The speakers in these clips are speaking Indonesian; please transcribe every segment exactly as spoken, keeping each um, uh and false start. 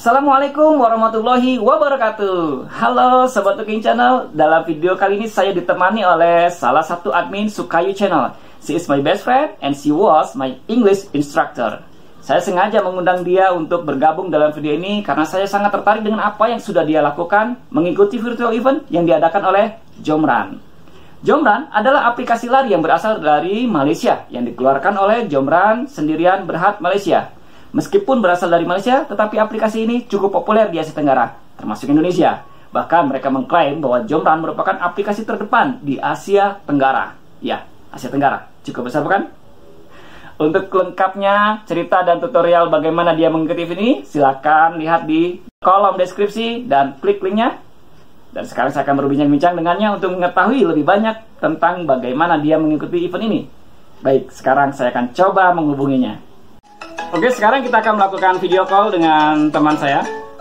Assalamualaikum warahmatullahi wabarakatuh. Halo Sobat Tuking Channel. Dalam video kali ini saya ditemani oleh salah satu admin Sukayu Channel. She is my best friend and she was my English instructor. Saya sengaja mengundang dia untuk bergabung dalam video ini karena saya sangat tertarik dengan apa yang sudah dia lakukan mengikuti virtual event yang diadakan oleh Jomrun. Jomrun adalah aplikasi lari yang berasal dari Malaysia yang dikeluarkan oleh Jomrun Sendirian Berhad Malaysia. Meskipun berasal dari Malaysia, tetapi aplikasi ini cukup populer di Asia Tenggara, termasuk Indonesia. Bahkan mereka mengklaim bahwa Jomrun merupakan aplikasi terdepan di Asia Tenggara. Ya, Asia Tenggara. Cukup besar bukan? Untuk lengkapnya, cerita dan tutorial bagaimana dia mengikuti event ini, silakan lihat di kolom deskripsi dan klik linknya. Dan sekarang saya akan berbincang-bincang dengannya untuk mengetahui lebih banyak tentang bagaimana dia mengikuti event ini. Baik, sekarang saya akan coba menghubunginya. Oke, sekarang kita akan melakukan video call dengan teman saya.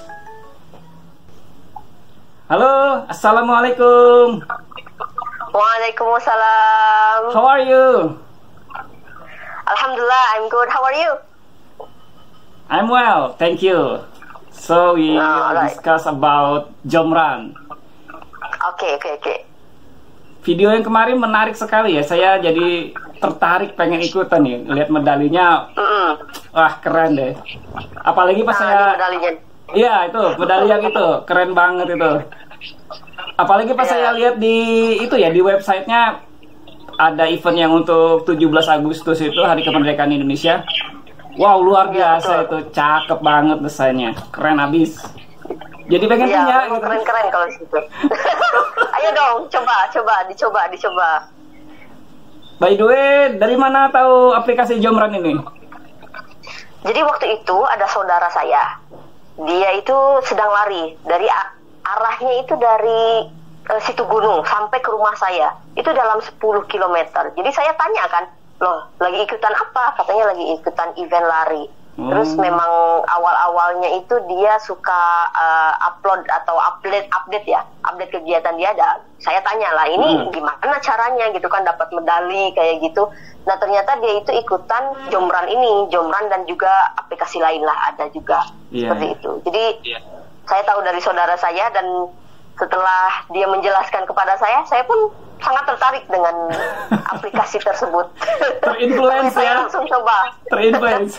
Halo, Assalamualaikum. Waalaikumsalam. How are you? Alhamdulillah, I'm good. How are you? I'm well, thank you. So we will Oh, right. discuss about Jomrun. Oke, oke, oke. Video yang kemarin menarik sekali ya. Saya jadi tertarik pengen ikutan nih. Lihat medalinya, Mm-mm. wah keren deh. Apalagi pas Nah, saya, ini medalinya. iya itu medali yang itu keren banget itu. Apalagi pas Iya. saya lihat di itu ya di websitenya ada event yang untuk tujuh belas Agustus itu Hari Kemerdekaan Indonesia. Wow, luar Iya, biasa itu, cakep banget desainnya, keren abis. Jadi pengen Iya, punya memang gitu. keren-keren kalau di situ. Ayo dong, coba, coba, dicoba, dicoba. By the way, dari mana tahu aplikasi Jomrun ini? Jadi waktu itu ada saudara saya. Dia itu sedang lari dari a- arahnya itu dari eh, situ gunung sampai ke rumah saya. Itu dalam sepuluh kilometer. Jadi saya tanya kan, loh, lagi ikutan apa? Katanya lagi ikutan event lari. Terus Hmm. memang awal-awalnya itu dia suka uh, upload atau update update ya, update kegiatan dia. Ada, saya tanya lah, ini Hmm. gimana caranya gitu kan dapat medali kayak gitu. Nah ternyata dia itu ikutan Jomrun ini, Jomrun dan juga aplikasi lain lah ada juga. Iya, Seperti iya. itu. Jadi saya tahu dari saudara saya dan setelah dia menjelaskan kepada saya, saya pun sangat tertarik dengan aplikasi tersebut. Terinfluence Saya ya. langsung coba. Terinfluence.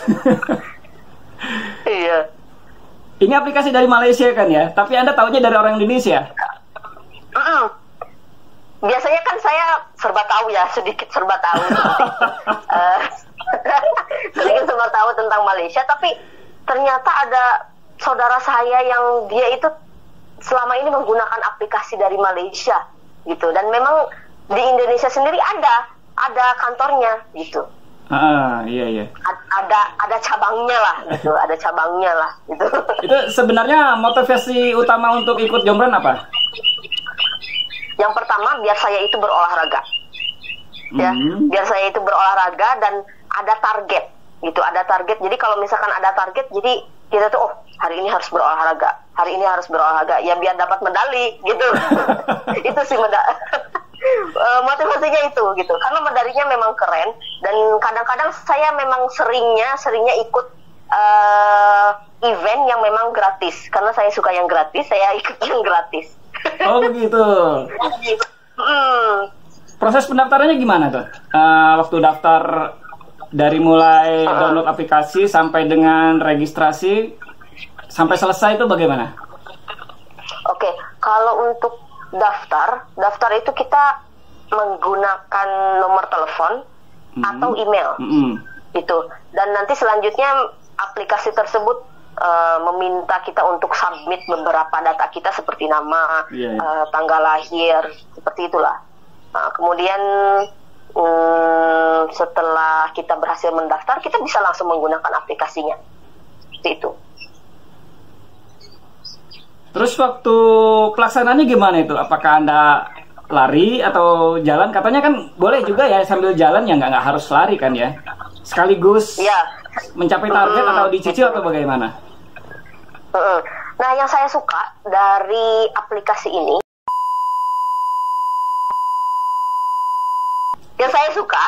Iya. Ini aplikasi dari Malaysia kan ya? Tapi Anda taunya dari orang Indonesia? Mm-mm. Biasanya kan saya serba tahu ya, sedikit serba tahu. Eh, sedikit serba tahu tentang Malaysia, tapi ternyata ada saudara saya yang dia itu selama ini menggunakan aplikasi dari Malaysia gitu, dan memang di Indonesia sendiri ada ada kantornya gitu. Ah, iya iya. A- ada ada cabangnya lah gitu, ada cabangnya lah gitu. Itu sebenarnya motivasi utama untuk ikut Jomrun apa? Yang pertama, biar saya itu berolahraga. Ya, Hmm. biar saya itu berolahraga dan ada target gitu, ada target. Jadi kalau misalkan ada target, jadi kita tuh oh, hari ini harus berolahraga, hari ini harus berolahraga ya biar dapat medali gitu. Itu sih medali. Motivasinya itu gitu, karena medalinya memang keren dan kadang-kadang saya memang seringnya seringnya ikut uh, event yang memang gratis, karena saya suka yang gratis, saya ikut yang gratis. Oh begitu. Hmm. Proses pendaftarannya gimana tuh? Eh, waktu daftar dari mulai download aplikasi sampai dengan registrasi sampai selesai itu bagaimana? Oke, kalau untuk daftar, daftar itu kita menggunakan nomor telepon Hmm. atau email, Mm-mm. gitu. Dan nanti selanjutnya aplikasi tersebut uh, meminta kita untuk submit beberapa data kita seperti nama, Iya, iya. uh, tanggal lahir, seperti itulah. Nah, kemudian hmm, setelah kita berhasil mendaftar, kita bisa langsung menggunakan aplikasinya, seperti itu. Terus waktu pelaksanaannya gimana itu? Apakah Anda lari atau jalan? Katanya kan boleh juga ya sambil jalan, ya nggak nggak harus lari kan ya? Sekaligus Ya. mencapai target Hmm, atau dicicil atau bagaimana? Mm-mm. Nah, yang saya suka dari aplikasi ini, yang saya suka,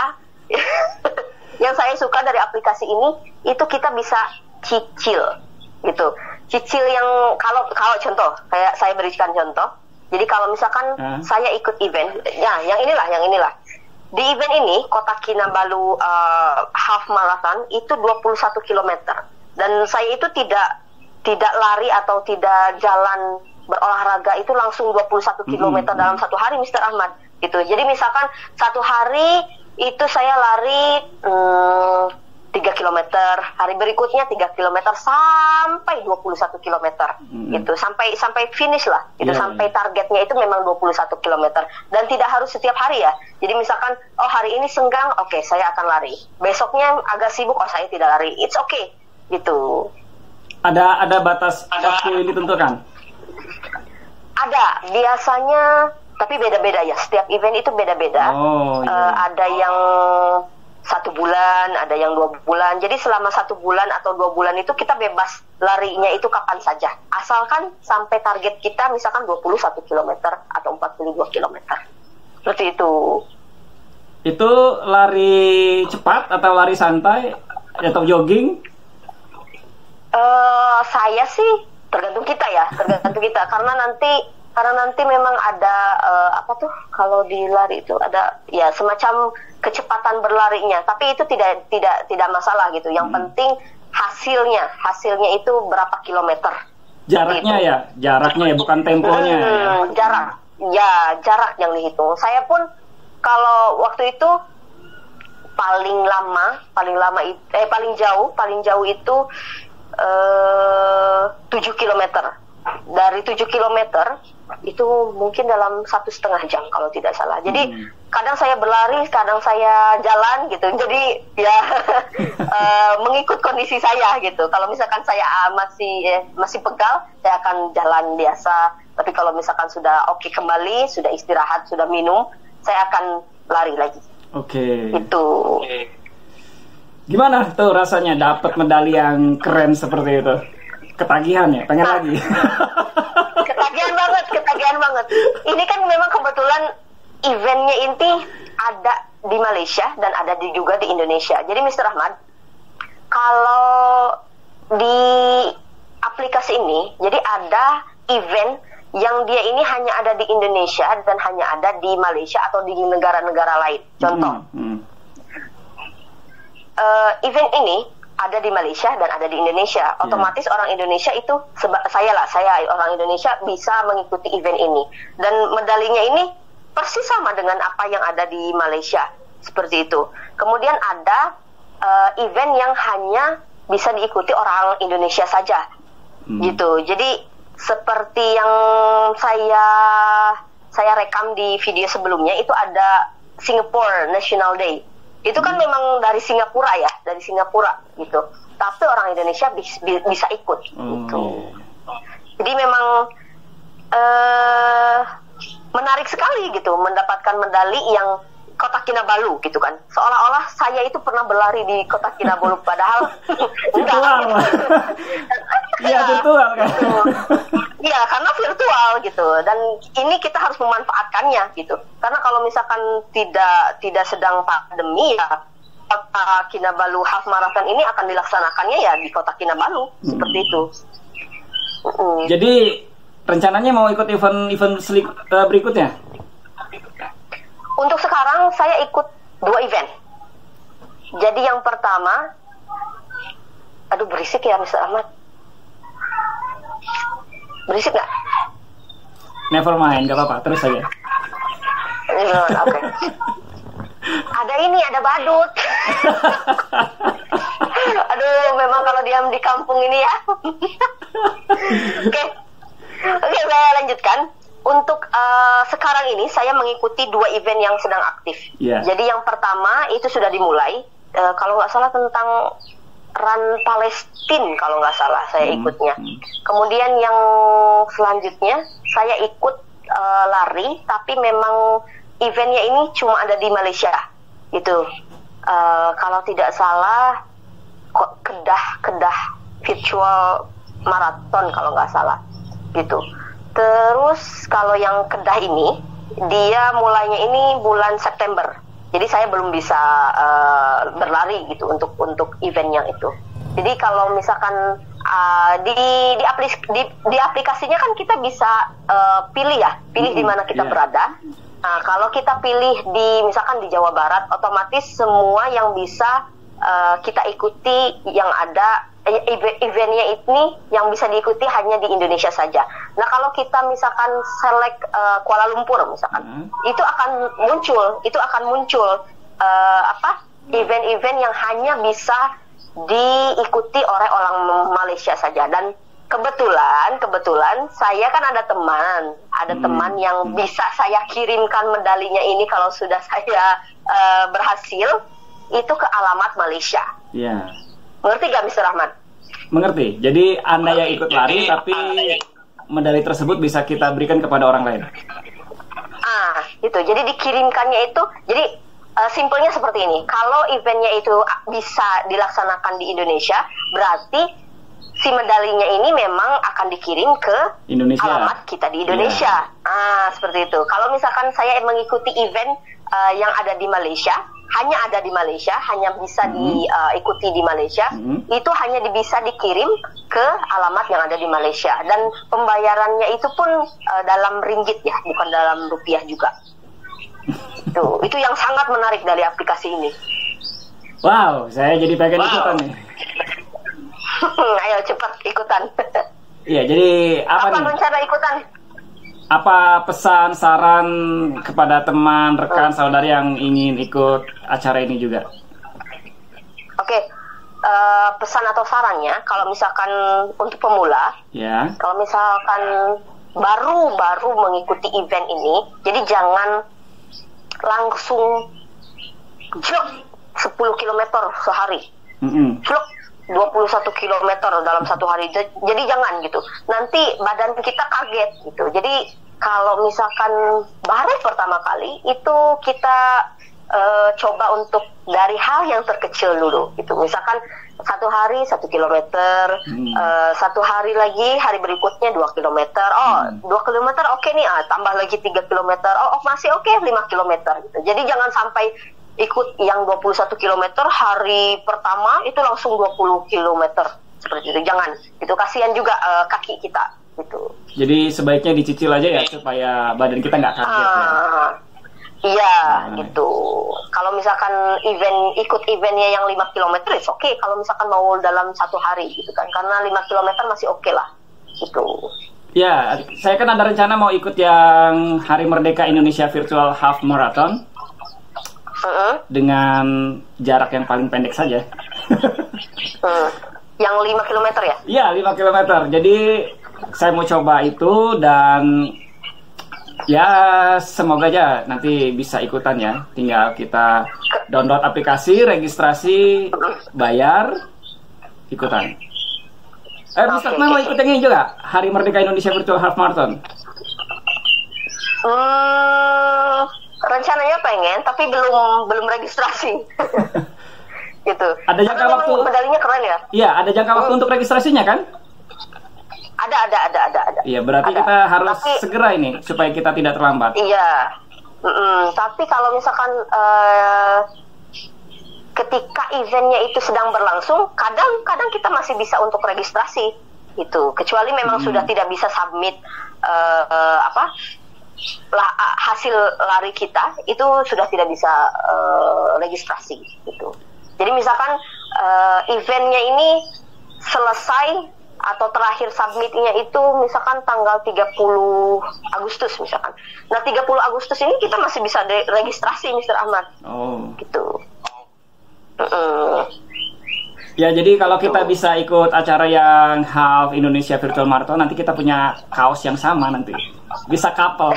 yang saya suka dari aplikasi ini, itu kita bisa cicil, gitu. cicil yang kalau kalau contoh kayak saya berikan contoh. Jadi kalau misalkan uh. saya ikut event, ya yang inilah yang inilah. Di event ini Kota Kinabalu uh, half marathon itu dua puluh satu kilometer. Dan saya itu tidak tidak lari atau tidak jalan berolahraga itu langsung dua puluh satu kilometer mm-hmm. dalam satu hari, Mister Ahmad. Gitu. Jadi misalkan satu hari itu saya lari hmm, tiga kilometer, hari berikutnya tiga kilometer sampai dua puluh satu kilometer. Mm-hmm. Gitu. Sampai sampai finish lah. Itu yeah, sampai yeah. targetnya itu memang dua puluh satu kilometer dan tidak harus setiap hari ya. Jadi misalkan oh hari ini senggang, oke okay, saya akan lari. Besoknya agak sibuk, oh saya tidak lari. It's okay. Gitu. Ada ada batas waktu yang ditentukan? Ada, biasanya, tapi beda-beda ya. Setiap event itu beda-beda. Oh, iya. uh, ada yang satu bulan, ada yang dua bulan. Jadi selama satu bulan atau dua bulan itu kita bebas larinya itu kapan saja. Asalkan sampai target kita misalkan dua puluh satu kilometer atau empat puluh dua kilometer. Seperti itu. Itu lari cepat atau lari santai atau jogging? Uh, saya sih tergantung kita ya, tergantung kita karena nanti karena nanti memang ada uh, apa tuh kalau di lari itu ada ya semacam kecepatan berlarinya, tapi itu tidak tidak tidak masalah gitu. Yang hmm. penting hasilnya, hasilnya itu berapa kilometer. Jaraknya gitu. ya, jaraknya ya bukan temponya. Hmm, ya. Jarak, ya jarak yang dihitung. Saya pun kalau waktu itu paling lama, paling lama eh paling jauh, paling jauh itu Uh, tujuh kilometer. Dari tujuh kilometer itu mungkin dalam satu setengah jam kalau tidak salah. Jadi hmm. kadang saya berlari, kadang saya jalan gitu. Jadi ya uh, mengikut kondisi saya gitu. Kalau misalkan saya uh, masih eh, masih pegal, saya akan jalan biasa. Tapi kalau misalkan sudah oke okay kembali, sudah istirahat, sudah minum, saya akan lari lagi. Oke. Okay. Itu. Okay. Gimana tuh rasanya dapat medali yang keren seperti itu? Ketagihan ya, pengen nah, lagi. Ketagihan banget, ketagihan banget. Ini kan memang kebetulan eventnya inti ada di Malaysia dan ada di, juga di Indonesia. Jadi Mister Ahmad, kalau di aplikasi ini, jadi ada event yang dia ini hanya ada di Indonesia dan hanya ada di Malaysia atau di negara-negara lain. Contoh. Hmm, hmm. Uh, event ini ada di Malaysia dan ada di Indonesia. Otomatis yeah. orang Indonesia itu seba- saya lah, saya orang Indonesia bisa mengikuti event ini dan medalinya ini persis sama dengan apa yang ada di Malaysia seperti itu. Kemudian ada uh, event yang hanya bisa diikuti orang Indonesia saja, hmm. gitu. Jadi seperti yang saya saya rekam di video sebelumnya itu ada Singapore National Day. Itu kan memang dari Singapura ya, dari Singapura gitu. Tapi orang Indonesia bis, bis, bisa ikut gitu. Hmm. Jadi memang uh, menarik sekali gitu mendapatkan medali yang Kota Kinabalu gitu kan. Seolah-olah saya itu pernah berlari di Kota Kinabalu padahal enggak. Iya, virtual kan. Iya, karena virtual gitu. Dan ini kita harus memanfaatkannya gitu. Karena kalau misalkan tidak tidak sedang pandemi ya Kota Kinabalu Half Marathon ini akan dilaksanakannya ya di Kota Kinabalu hmm. seperti itu. Hmm. Jadi rencananya mau ikut event-event uh, berikutnya? Untuk sekarang saya ikut dua event. Jadi yang pertama, aduh berisik ya Mister Ahmad. Berisik nggak? Never mind, nggak apa-apa, terus aja. Oke. Okay. Ada ini, ada badut. Aduh, memang kalau diam di kampung ini ya. Oke, okay. oke okay, saya lanjutkan. Untuk uh, sekarang ini saya mengikuti dua event yang sedang aktif. Yeah. Jadi yang pertama itu sudah dimulai, uh, kalau nggak salah tentang Run Palestine kalau nggak salah saya hmm. ikutnya. Kemudian yang selanjutnya saya ikut uh, lari, tapi memang eventnya ini cuma ada di Malaysia. Gitu. Uh, kalau tidak salah Kedah Kedah Virtual Marathon kalau nggak salah. Gitu. Terus kalau yang Kedah ini dia mulainya ini bulan September. Jadi saya belum bisa uh, berlari gitu untuk untuk event yang itu. Jadi kalau misalkan uh, di di, aplis, di di aplikasinya kan kita bisa uh, pilih ya, pilih di mana kita yeah. berada. Nah, kalau kita pilih di misalkan di Jawa Barat, otomatis semua yang bisa uh, kita ikuti yang ada eventnya ini yang bisa diikuti hanya di Indonesia saja. Nah, kalau kita misalkan select uh, Kuala Lumpur misalkan, hmm. itu akan muncul, itu akan muncul uh, apa event-event yang hanya bisa diikuti oleh orang Malaysia saja. Dan kebetulan, kebetulan saya kan ada teman, ada hmm. teman yang bisa saya kirimkan medalinya ini kalau sudah saya uh, berhasil itu ke alamat Malaysia. Iya. Yeah. Mengerti gak mister Rahmat? Mengerti. Jadi Anda yang ikut lari, tapi medali tersebut bisa kita berikan kepada orang lain. Ah, itu. Jadi dikirimkannya itu, jadi uh, simpelnya seperti ini. Kalau eventnya itu bisa dilaksanakan di Indonesia, berarti si medalinya ini memang akan dikirim ke Indonesia. Alamat kita di Indonesia. Yeah. Ah, seperti itu. Kalau misalkan saya mengikuti event uh, yang ada di Malaysia, hanya ada di Malaysia, hanya bisa mm-hmm. diikuti uh, di Malaysia, mm-hmm. itu hanya bisa dikirim ke alamat yang ada di Malaysia. Dan pembayarannya itu pun uh, dalam ringgit ya, bukan dalam rupiah juga. Tuh, itu yang sangat menarik dari aplikasi ini. Wow, saya jadi pengen wow. ikutan nih. Ayo cepat ikutan. Iya, jadi apa, apa nih? rencana ikutan? Apa pesan, saran kepada teman, rekan, hmm. saudari yang ingin ikut acara ini juga? Oke, okay. uh, pesan atau sarannya, kalau misalkan untuk pemula, ya. kalau misalkan baru-baru mengikuti event ini, jadi jangan langsung jog sepuluh kilometer sehari. Mm-hmm. Jog dua puluh satu kilometer dalam satu hari. Jadi jangan gitu. Nanti badan kita kaget gitu. Jadi kalau misalkan baru pertama kali itu kita uh, coba untuk dari hal yang terkecil dulu gitu. Misalkan satu hari satu kilometer, hmm. uh, satu hari lagi hari berikutnya dua kilometer. Oh, hmm. dua kilometer oke okay nih, ah, tambah lagi tiga kilometer. Oh, oh masih oke okay, lima kilometer gitu. Jadi jangan sampai ikut yang dua puluh satu kilometer hari pertama itu langsung dua puluh kilometer seperti itu. Jangan. Itu kasihan juga uh, kaki kita gitu. Jadi sebaiknya dicicil aja ya supaya badan kita nggak kaget uh, ya. Iya, nah. gitu. Kalau misalkan event ikut eventnya yang lima kilometer itu oke. Okay. Kalau misalkan mau dalam satu hari gitu kan. Karena lima kilometer masih oke okay lah. Gitu. Ya, saya kan ada rencana mau ikut yang Hari Merdeka Indonesia Virtual Half Marathon. Uh-uh. Dengan jarak yang paling pendek saja. uh, yang lima kilometer ya? Iya, lima kilometer. Jadi saya mau coba itu dan ya semoga aja nanti bisa ikutan ya. Tinggal kita download aplikasi, registrasi, bayar, ikutan. Eh, Mister Okay, mau ikut yang ini juga? Hari Merdeka Indonesia Virtual Half Marathon. Hmm, rencananya pengen, tapi belum belum registrasi. Gitu. Ada jangka karena waktu. Medalinya keren ya? Iya, ada jangka waktu hmm. untuk registrasinya kan? Ada, ada, ada, ada, ada. Iya, berarti ada. Kita harus tapi, segera ini supaya kita tidak terlambat. Iya. Mm-mm. Tapi kalau misalkan uh, ketika eventnya itu sedang berlangsung, kadang-kadang kita masih bisa untuk registrasi, gitu. Kecuali memang hmm. sudah tidak bisa submit uh, uh, apa lah, hasil lari kita itu sudah tidak bisa uh, registrasi, gitu. Jadi misalkan uh, eventnya ini selesai atau terakhir submitnya itu misalkan tanggal tiga puluh Agustus misalkan. Nah, tiga puluh Agustus ini kita masih bisa de- registrasi mister Ahmad. Oh. Gitu. Uh-uh. Ya, jadi kalau kita bisa ikut acara yang Half Indonesia Virtual Marathon, nanti kita punya kaos yang sama nanti. Bisa couple.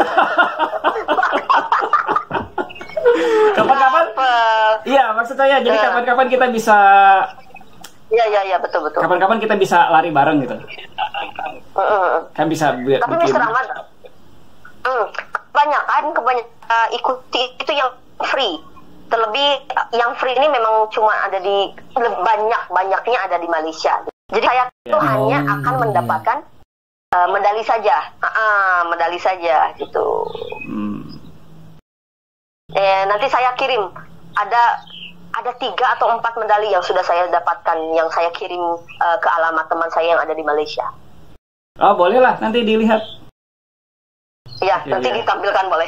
Kapan-kapan? Iya, maksud saya jadi kapan-kapan kita bisa. Iya, iya, iya, betul, betul. Kapan-kapan kita bisa lari bareng gitu. Uh, kan bisa bu- tapi mister Ahmad, hmm, banyak kan kebanyakan uh, ikuti itu yang free. Terlebih yang free ini memang cuma ada di banyak-banyaknya ada di Malaysia. Jadi saya itu yeah. hanya akan mendapatkan uh, medali saja, uh-uh, medali saja gitu. Hmm. Eh, nanti saya kirim ada ada tiga atau empat medali yang sudah saya dapatkan, yang saya kirim uh, ke alamat teman saya yang ada di Malaysia. Oh, boleh lah, nanti dilihat. Ya, ya nanti ya. ditampilkan boleh.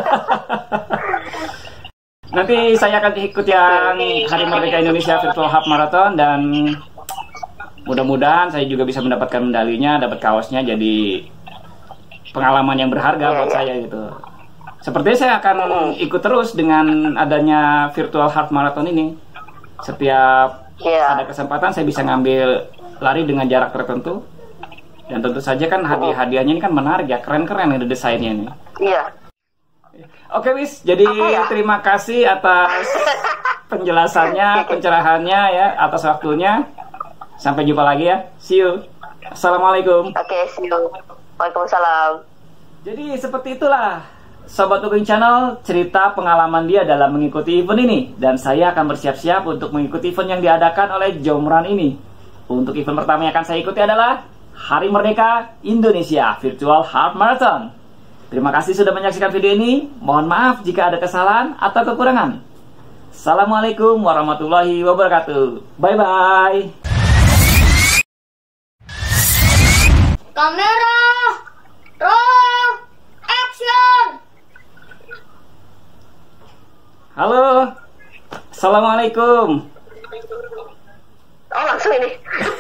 Nanti saya akan ikut yang Hari Merdeka Indonesia Virtual Half Marathon, dan mudah-mudahan saya juga bisa mendapatkan medalinya, dapat kaosnya, jadi pengalaman yang berharga ya, buat ya. saya gitu. Sepertinya saya akan ikut terus dengan adanya Virtual Half Marathon ini. Setiap ya. ada kesempatan saya bisa ngambil lari dengan jarak tertentu. Dan tentu saja kan hadiah-hadiahnya ini kan menarik ya, keren-keren ada desainnya ini. Iya. Oke Wis, jadi ya? terima kasih atas penjelasannya, pencerahannya ya, atas waktunya. Sampai jumpa lagi ya. See you. Assalamualaikum. Oke, okay, see you. Waalaikumsalam. Jadi seperti itulah Sobat Cooking Channel, cerita pengalaman dia dalam mengikuti event ini. Dan saya akan bersiap-siap untuk mengikuti event yang diadakan oleh Jomran ini. Untuk event pertama yang akan saya ikuti adalah Hari Merdeka Indonesia Virtual Half Marathon. Terima kasih sudah menyaksikan video ini. Mohon maaf jika ada kesalahan atau kekurangan. Assalamualaikum warahmatullahi wabarakatuh. Bye-bye. Kamera, roll, action. Halo, assalamualaikum. Oh, langsung ini.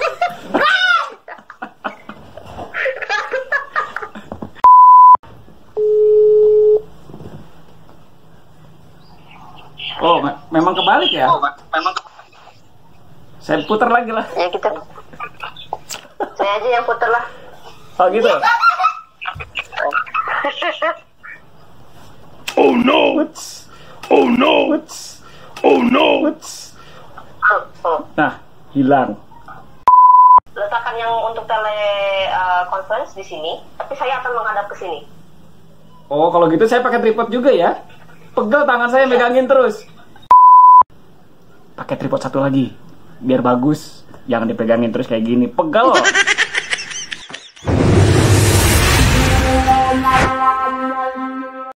Oh, me memang kebalik ya? Oh, memang. Saya putar lagi lah. Ya gitu. Saya aja yang putar lah. Oh gitu. Oh no! What's, Oh no! what's, Oh no! what's. Oh, oh. Nah, hilang. Letakkan yang untuk tele uh, conference di sini, tapi saya akan menghadap ke sini. Oh, kalau gitu saya pakai tripod juga ya? Pegel tangan saya megangin terus. Pakai tripod satu lagi, biar bagus. Jangan dipegangin terus kayak gini. Pegel loh.